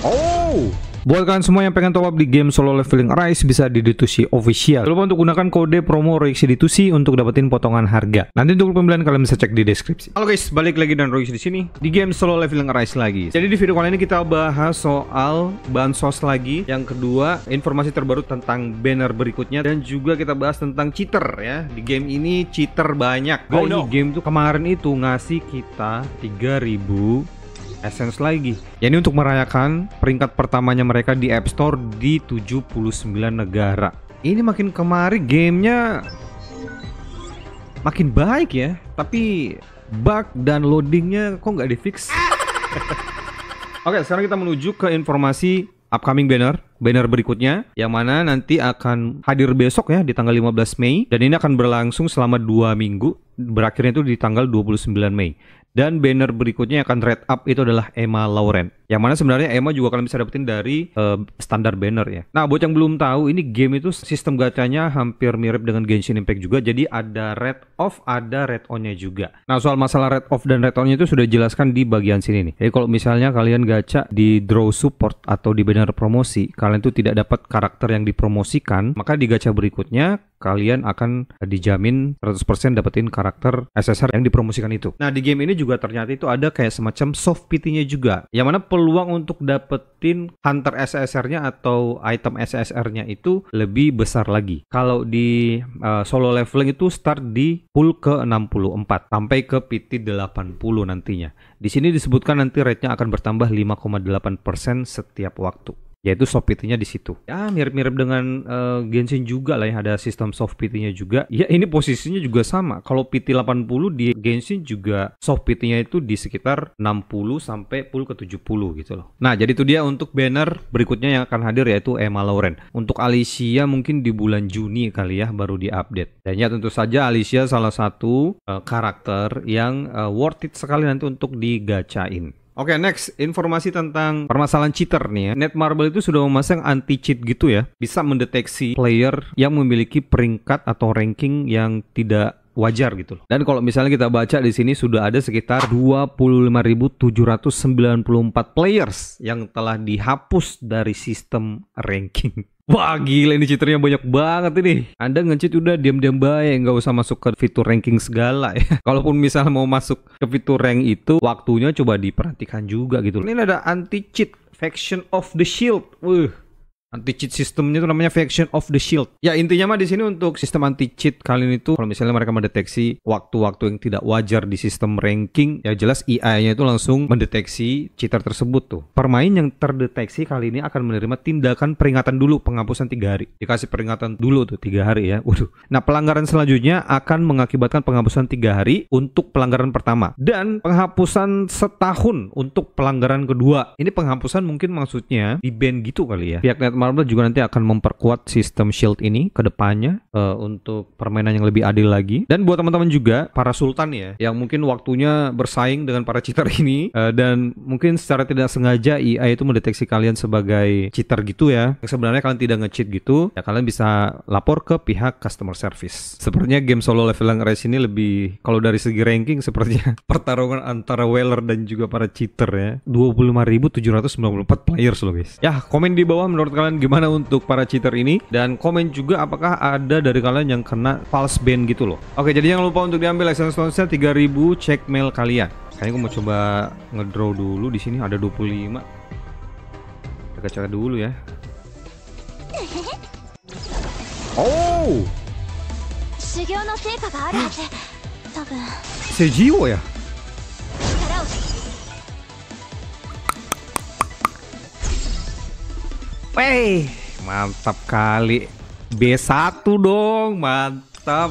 Oh, buat kalian semua yang pengen top up di game Solo Leveling Arise bisa di D2C Official. Jangan lupa untuk gunakan kode promo Royxy D2C untuk dapetin potongan harga. Nanti untuk pembelian kalian bisa cek di deskripsi. Halo guys, balik lagi dan Royxy di sini di game Solo Leveling Arise lagi. Jadi di video kali ini kita bahas soal bansos lagi. Yang kedua, informasi terbaru tentang banner berikutnya dan juga kita bahas tentang cheater ya. Di game ini cheater banyak. Oh, no. Game tuh kemarin itu ngasih kita 3000 Essence lagi. Ya ini untuk merayakan peringkat pertamanya mereka di App Store di 79 negara. Ini makin kemari gamenya makin baik ya, tapi bug dan loadingnya kok nggak di-fix. Oke, sekarang kita menuju ke informasi upcoming banner berikutnya yang mana nanti akan hadir besok ya di tanggal 15 Mei dan ini akan berlangsung selama 2 minggu, berakhirnya itu di tanggal 29 Mei. Dan banner berikutnya yang akan red up itu adalah Emma Lauren. Yang mana sebenarnya Emma juga kalian bisa dapetin dari standar banner ya. Nah, buat yang belum tahu, ini game itu sistem gacanya hampir mirip dengan Genshin Impact juga. Jadi ada red off, ada red on-nya juga. Nah, soal masalah red off dan red on-nya itu sudah dijelaskan di bagian sini nih. Jadi kalau misalnya kalian gacha di draw support atau di banner promosi, kalian tuh tidak dapat karakter yang dipromosikan, maka di gacha berikutnya kalian akan dijamin 100% dapetin karakter SSR yang dipromosikan itu. Nah, di game ini juga ternyata itu ada kayak semacam soft PT-nya juga. Yang mana peluang untuk dapetin hunter SSR-nya atau item SSR-nya itu lebih besar lagi. Kalau di solo leveling itu start di pool ke 64 sampai ke PT 80 nantinya. Di sini disebutkan nanti rate-nya akan bertambah 5,8% setiap waktu. Yaitu soft PT-nya di situ. Ya mirip-mirip dengan Genshin juga lah ya, ada sistem soft PT-nya juga. Ya ini posisinya juga sama. Kalau PT 80 di Genshin juga soft PT-nya itu di sekitar 60 sampai full ke 70 gitu loh. Nah, jadi itu dia untuk banner berikutnya yang akan hadir yaitu Emma Lauren. Untuk Alicia mungkin di bulan Juni kali ya baru di-update. Dan ya tentu saja Alicia salah satu karakter yang worth it sekali nanti untuk digacain. Oke, next, informasi tentang permasalahan cheater nih ya. Netmarble itu sudah memasang anti-cheat gitu ya. Bisa mendeteksi player yang memiliki peringkat atau ranking yang tidak wajar gitu loh. Dan kalau misalnya kita baca di sini sudah ada sekitar 25.794 players yang telah dihapus dari sistem ranking. Wah gila, ini cheaternya banyak banget ini. Anda nge-cheat udah diam-diam baik, nggak usah masuk ke fitur ranking segala ya. Kalaupun misalnya mau masuk ke fitur rank itu, waktunya coba diperhatikan juga gitu. Ini ada anti-cheat, Faction of the Shield. Anti-cheat sistemnya itu namanya Faction of the Shield. Ya intinya mah di sini untuk sistem anti-cheat kalian itu kalau misalnya mereka mendeteksi waktu-waktu yang tidak wajar di sistem ranking, ya jelas AI-nya itu langsung mendeteksi cheater tersebut tuh. Permain yang terdeteksi kali ini akan menerima tindakan peringatan dulu, penghapusan 3 hari. Dikasih peringatan dulu tuh 3 hari ya. Waduh. Nah, pelanggaran selanjutnya akan mengakibatkan penghapusan 3 hari untuk pelanggaran pertama dan penghapusan setahun untuk pelanggaran kedua. Ini penghapusan mungkin maksudnya di ban gitu kali ya. Pihak Netmarble juga nanti akan memperkuat sistem shield ini ke depannya untuk permainan yang lebih adil lagi. Dan buat teman-teman juga para sultan ya yang mungkin waktunya bersaing dengan para cheater ini dan mungkin secara tidak sengaja AI itu mendeteksi kalian sebagai cheater gitu ya. Sebenarnya kalian tidak nge-cheat gitu, ya kalian bisa lapor ke pihak customer service. Sepertinya game Solo Leveling Arise ini lebih, kalau dari segi ranking sepertinya pertarungan antara Whaler dan juga para cheater ya. 25.794 players loh guys. Ya, komen di bawah menurut kalian gimana untuk para cheater ini, dan komen juga apakah ada dari kalian yang kena false ban gitu loh. Oke, jadi jangan lupa untuk diambil essence-nya 3000, cek mail kalian. Kayaknya gue mau coba ngedraw dulu di sini ada 25. Cek dulu ya. Oh, Sejiwo ya. Wey, mantap kali. B1 dong, mantap.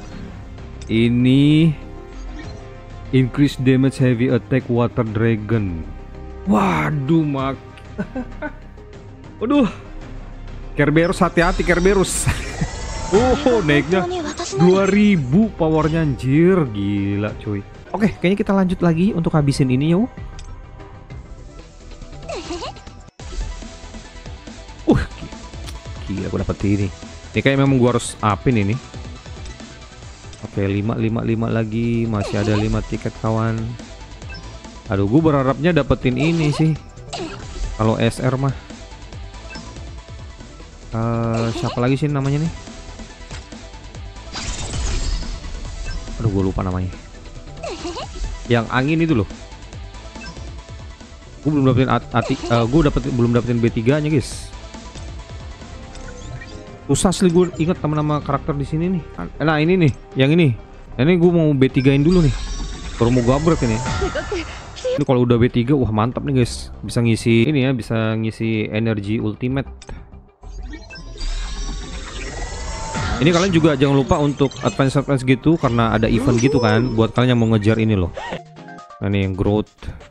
Ini increase damage heavy attack water dragon. Waduh, waduh. Kerberos, hati-hati Kerberos. Naiknya 2000 powernya anjir, gila cuy. Oke, kayaknya kita lanjut lagi untuk habisin ini yuk. Gila, aku dapet ini. Ini kayak memang gua harus upin ini. Oke, 5 lagi. Masih ada 5 tiket kawan. Aduh, gua berharapnya dapetin ini sih. Kalau SR mah siapa lagi sih namanya nih? Aduh, gue lupa namanya. Yang angin itu loh. Gue belum dapetin belum dapetin B3 nya guys. Susah sih gue inget nama-nama karakter di sini nih. Nah ini nih, yang ini. Ini gue mau B3-in dulu nih. Baru mau gabrek ini. Ini kalau udah B3, wah mantap nih guys. Bisa ngisi ini ya, bisa ngisi energi ultimate. Ini kalian juga jangan lupa untuk advance gitu, karena ada event gitu kan, buat kalian yang mau ngejar ini loh. Nah ini yang growth.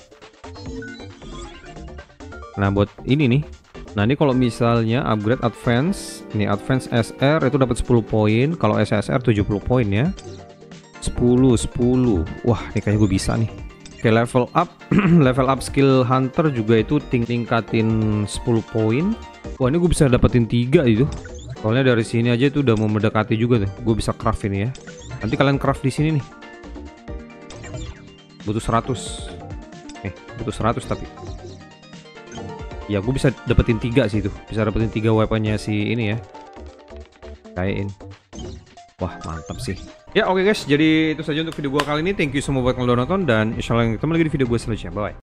Nah buat ini nih. Nah ini kalau misalnya upgrade advance, ini advance SR itu dapat 10 poin, kalau SSR 70 poin ya. 10. Wah, ini kayaknya gue bisa nih. Oke, level up level up skill hunter juga itu tingkatin 10 poin. Wah, ini gue bisa dapetin 3 itu. Soalnya dari sini aja itu udah mau mendekati juga tuh. Gue bisa craft ini ya. Nanti kalian craft di sini nih. Butuh 100. Butuh 100 tapi. Ya, gue bisa dapetin 3 sih itu. Bisa dapetin 3 weaponnya si ini ya. Kayakin. Wah, mantap sih. Ya, oke guys. Jadi itu saja untuk video gue kali ini. Thank you semua buat kalian udah nonton, dan insyaallah ketemu lagi di video gue selanjutnya. Bye.